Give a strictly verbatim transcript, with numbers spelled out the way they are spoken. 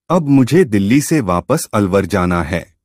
अब मुझे दिल्ली से वापस अलवर जाना है।